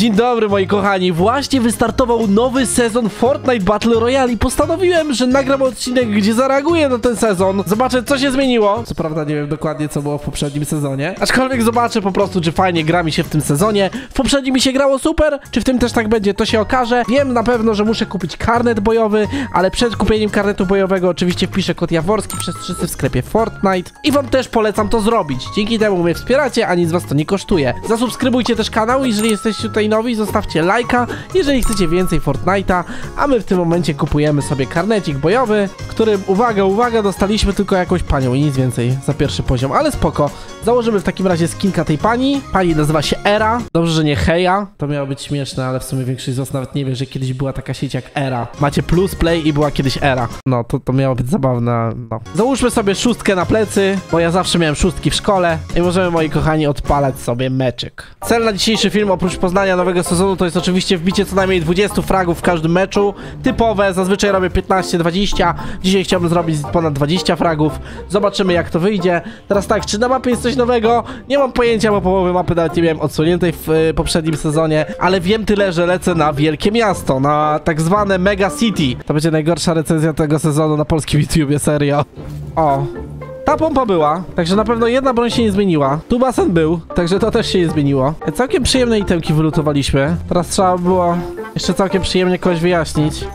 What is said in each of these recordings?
Dzień dobry moi kochani, właśnie wystartował nowy sezon Fortnite Battle Royale i postanowiłem, że nagram odcinek, gdzie zareaguję na ten sezon. Zobaczę, co się zmieniło. Co prawda nie wiem dokładnie, co było w poprzednim sezonie, aczkolwiek zobaczę po prostu, czy fajnie gra mi się w tym sezonie. W poprzednim mi się grało super, czy w tym też tak będzie, to się okaże. Wiem na pewno, że muszę kupić karnet bojowy, ale przed kupieniem karnetu bojowego oczywiście wpiszę kod jaworski przez 300 w sklepie Fortnite i wam też polecam to zrobić. Dzięki temu mnie wspieracie, a nic was to nie kosztuje. Zasubskrybujcie też kanał, jeżeli jesteście tutaj nowi, zostawcie lajka, jeżeli chcecie więcej Fortnite'a, a my w tym momencie kupujemy sobie karnecik bojowy, którym, uwaga, uwaga, dostaliśmy tylko jakąś panią i nic więcej za pierwszy poziom, ale spoko. Założymy w takim razie skinka tej pani. Pani nazywa się Era. Dobrze, że nie Heja. To miało być śmieszne, ale w sumie większość z was nawet nie wie, że kiedyś była taka sieć jak Era. Macie plus, play i była kiedyś Era. No, to miało być zabawne, no. Załóżmy sobie szóstkę na plecy, bo ja zawsze miałem szóstki w szkole i możemy, moi kochani, odpalać sobie meczyk. Cel na dzisiejszy film, oprócz poznania nowego sezonu, to jest oczywiście wbicie co najmniej 20 fragów w każdym meczu. Typowe, zazwyczaj robię 15-20. Dzisiaj chciałbym zrobić ponad 20 fragów. Zobaczymy, jak to wyjdzie. Teraz tak, czy na mapie jest coś nowego? Nie mam pojęcia, bo połowy mapy nawet nie miałem odsuniętej w poprzednim sezonie, ale wiem tyle, że lecę na wielkie miasto, na tak zwane Mega City. To będzie najgorsza recenzja tego sezonu na polskim YouTubie, serio. O, ta pompa była, także na pewno jedna broń się nie zmieniła. Tu basen był, także to też się nie zmieniło. Całkiem przyjemne itemki wylutowaliśmy. Teraz trzeba było jeszcze całkiem przyjemnie kogoś wyjaśnić.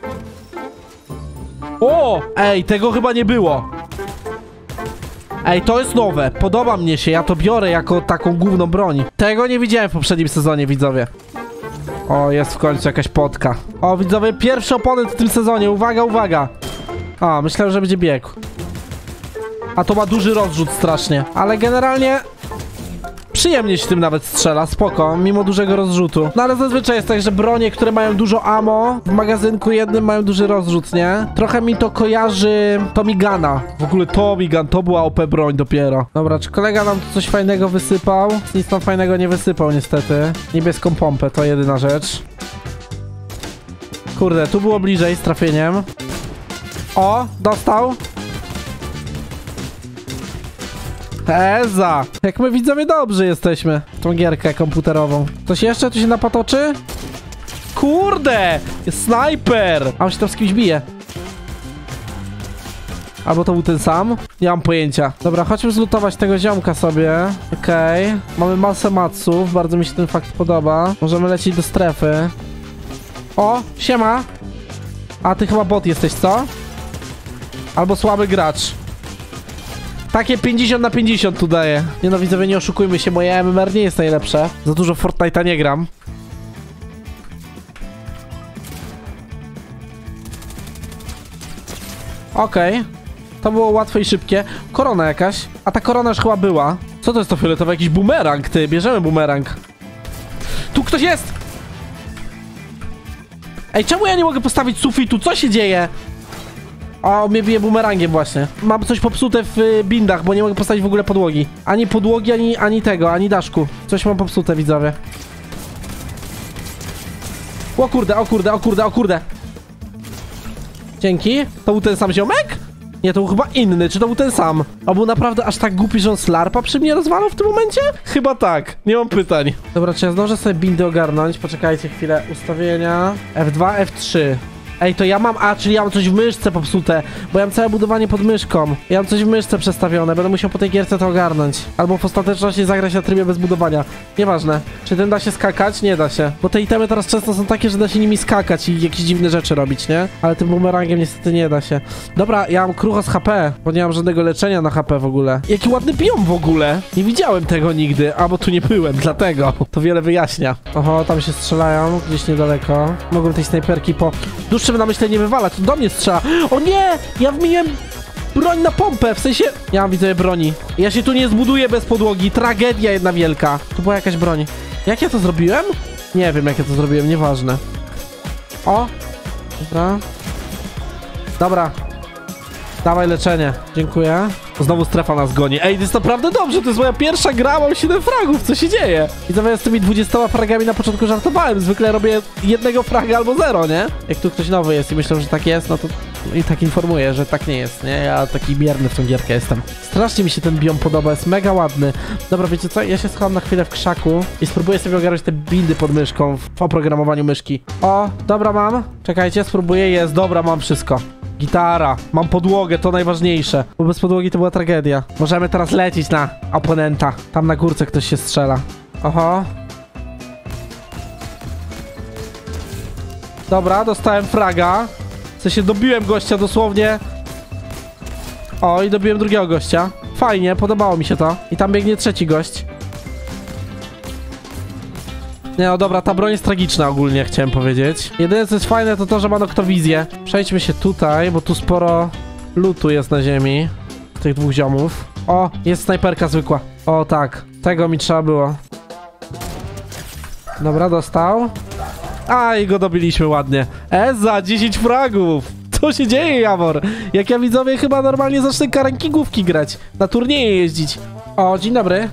O! Ej, tego chyba nie było. Ej, to jest nowe. Podoba mnie się, ja to biorę jako taką główną broń. Tego nie widziałem w poprzednim sezonie, widzowie. O, jest w końcu jakaś potka. O, widzowie, pierwszy oponent w tym sezonie. Uwaga, uwaga. O, myślałem, że będzie biegł. A to ma duży rozrzut strasznie. Ale generalnie przyjemnie się tym nawet strzela, spoko, mimo dużego rozrzutu. No ale zazwyczaj jest tak, że bronie, które mają dużo ammo, w magazynku jednym mają duży rozrzut, nie? Trochę mi to kojarzy Tommy Guna. W ogóle Tommy Gun, to była OP broń dopiero. Dobra, czy kolega nam tu coś fajnego wysypał? Nic tam fajnego nie wysypał niestety. Niebieską pompę, to jedyna rzecz. Kurde, tu było bliżej z trafieniem. O, dostał. Eza! Jak my widzowie dobrze jesteśmy w tą gierkę komputerową. Coś jeszcze tu się napatoczy? Kurde! Jest snajper! A on się tam z kimś bije. Albo to był ten sam? Nie mam pojęcia. Dobra, chodźmy zlutować tego ziomka sobie. Okej. Mamy masę matsów. Bardzo mi się ten fakt podoba. Możemy lecieć do strefy. O! Siema! A ty chyba bot jesteś, co? Albo słaby gracz. Takie 50 na 50 tu daję. Nie no, widzowie, nie oszukujmy się, moje MMR nie jest najlepsze. Za dużo Fortnite'a nie gram. Okej. To było łatwe i szybkie. Korona jakaś. A ta korona już chyba była. Co to jest to fioletowe? Jakiś bumerang, ty. Bierzemy bumerang. Tu ktoś jest! Ej, czemu ja nie mogę postawić sufitu? Co się dzieje? O, mnie bije bumerangiem właśnie. Mam coś popsute w bindach, bo nie mogę postawić w ogóle podłogi. Ani podłogi, ani tego, ani daszku. Coś mam popsute, widzowie. O kurde, o kurde, o kurde, o kurde. Dzięki. To był ten sam ziomek? Nie, to był chyba inny. Czy to był ten sam? A był naprawdę aż tak głupi, że on slarpa przy mnie rozwalał w tym momencie? Chyba tak. Nie mam pytań. Dobra, czy ja zdążę sobie bindy ogarnąć? Poczekajcie chwilę. Ustawienia. F2, F3. Ej, to ja mam... A, czyli ja mam coś w myszce popsute, bo ja mam całe budowanie pod myszką. Ja mam coś w myszce przestawione, będę musiał po tej gierce to ogarnąć. Albo w ostateczności zagrać na trybie bez budowania. Nieważne. Czy ten da się skakać? Nie da się. Bo te itemy teraz często są takie, że da się nimi skakać i jakieś dziwne rzeczy robić, nie? Ale tym bumerangiem niestety nie da się. Dobra, ja mam krucho z HP, bo nie mam żadnego leczenia na HP w ogóle. Jaki ładny biom w ogóle. Nie widziałem tego nigdy, albo tu nie byłem, dlatego. To wiele wyjaśnia. Oho, tam się strzelają, gdzieś niedaleko. Mogłem tej snajperki po... Dłuższym namyśle nie wywalać, to do mnie strzela. O nie! Ja wmieniłem broń na pompę, w sensie... Ja mam, widzę, broni. Ja się tu nie zbuduję bez podłogi. Tragedia jedna wielka. Tu była jakaś broń. Jak ja to zrobiłem? Nie wiem, jak ja to zrobiłem, nieważne. O! Dobra. Dobra. Dawaj leczenie. Dziękuję. Znowu strefa nas goni. Ej, to jest naprawdę dobrze, to jest moja pierwsza gra, mam 7 fragów, co się dzieje? I zamiast z tymi 20 fragami na początku żartowałem, zwykle robię jednego fraga albo 0, nie? Jak tu ktoś nowy jest i myślę, że tak jest, no to i tak informuję, że tak nie jest, nie? Ja taki mierny w tą gierkę jestem. Strasznie mi się ten biom podoba, jest mega ładny. Dobra, wiecie co? Ja się schowam na chwilę w krzaku i spróbuję sobie ogarnąć te buildy pod myszką w oprogramowaniu myszki. O, dobra mam. Czekajcie, spróbuję, jest, dobra, mam wszystko. Gitara, mam podłogę, to najważniejsze. Bo bez podłogi to była tragedia. Możemy teraz lecieć na oponenta. Tam na górce ktoś się strzela. Oho. Dobra, dostałem fraga. W sensie dobiłem gościa dosłownie. O, i dobiłem drugiego gościa. Fajnie, podobało mi się to. I tam biegnie trzeci gość. Nie no dobra, ta broń jest tragiczna ogólnie, chciałem powiedzieć. Jedyne co jest fajne to to, że ma noktowizję. Przejdźmy się tutaj, bo tu sporo lootu jest na ziemi. Tych dwóch ziomów. O, jest snajperka zwykła. O tak, tego mi trzeba było. Dobra, dostał. A, i go dobiliśmy ładnie. Za 10 fragów. Co się dzieje, Jawor? Jak ja widzowie chyba normalnie zacznę rankingówki grać. Na turnieje jeździć. O, dzień dobry.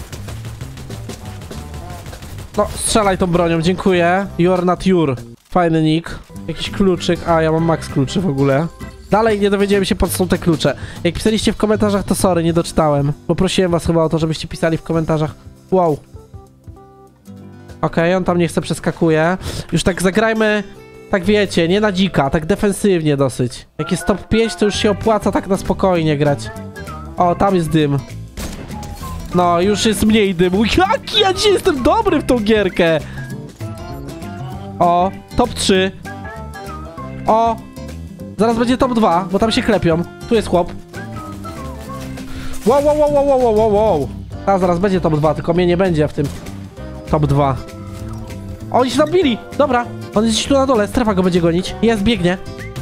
No, strzelaj tą bronią, dziękuję. You're not your. Fajny nick. Jakiś kluczyk. A, ja mam max kluczy w ogóle. Dalej nie dowiedziałem się, po co są te klucze. Jak pisaliście w komentarzach, to sorry, nie doczytałem. Poprosiłem was chyba o to, żebyście pisali w komentarzach. Wow. Okej, on tam nie chce, przeskakuje. Już tak zagrajmy, tak wiecie, nie na dzika, tak defensywnie dosyć. Jak jest top 5, to już się opłaca tak na spokojnie grać. O, tam jest dym. No, już jest mniej dymu. Jaki ja dzisiaj jestem dobry w tą gierkę. O, top 3. O, zaraz będzie top 2, bo tam się klepią. Tu jest chłop. Wow, wow, wow, wow, wow, wow, wow. A, zaraz będzie top 2, tylko mnie nie będzie w tym top 2. Oni się zabili. Dobra, on jest gdzieś tu na dole, strefa go będzie gonić. Jest, biegnie.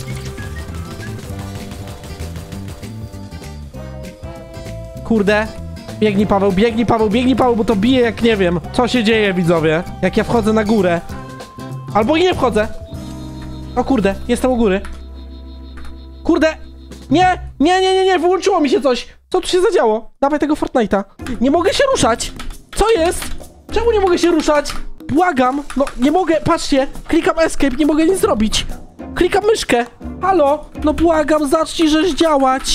Kurde. Biegnij Paweł, biegnij Paweł, biegnij Paweł, bo to bije jak nie wiem. Co się dzieje, widzowie? Jak ja wchodzę na górę. Albo i nie wchodzę. O kurde, jestem u góry. Kurde. Nie, nie, nie, nie, nie, wyłączyło mi się coś. Co tu się zadziało? Dawaj tego Fortnite'a. Nie mogę się ruszać. Co jest? Czemu nie mogę się ruszać? Błagam. No, nie mogę, patrzcie. Klikam escape, nie mogę nic zrobić. Klikam myszkę. Halo? No błagam, zacznij żeś działać.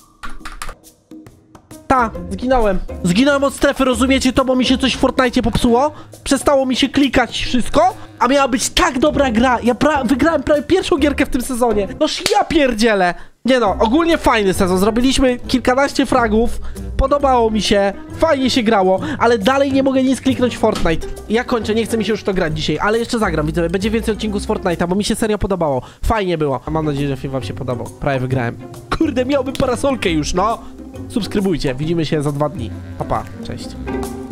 Ta, zginąłem. Zginąłem od strefy, rozumiecie to, bo mi się coś w Fortnite popsuło? Przestało mi się klikać wszystko, a miała być tak dobra gra. Ja wygrałem prawie pierwszą gierkę w tym sezonie. Noż ja pierdzielę. Nie no, ogólnie fajny sezon. Zrobiliśmy kilkanaście fragów. Podobało mi się, fajnie się grało, ale dalej nie mogę nic kliknąć w Fortnite. Ja kończę, nie chce mi się już to grać dzisiaj, ale jeszcze zagram, widzowie. Będzie więcej odcinków z Fortnite'a, bo mi się serio podobało. Fajnie było. A mam nadzieję, że film wam się podobał. Prawie wygrałem. Kurde, miałbym parasolkę już, no. Subskrybujcie, widzimy się za 2 dni. Pa, pa, cześć.